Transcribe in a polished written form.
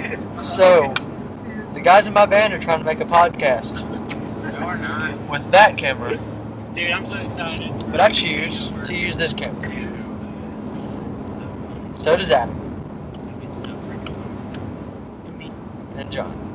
So, the guys in my band are trying to make a podcast. No, we're not. With that camera. Dude, I'm so excited. But I choose to use this camera. So does Adam. That'd be so freaking cool. And John.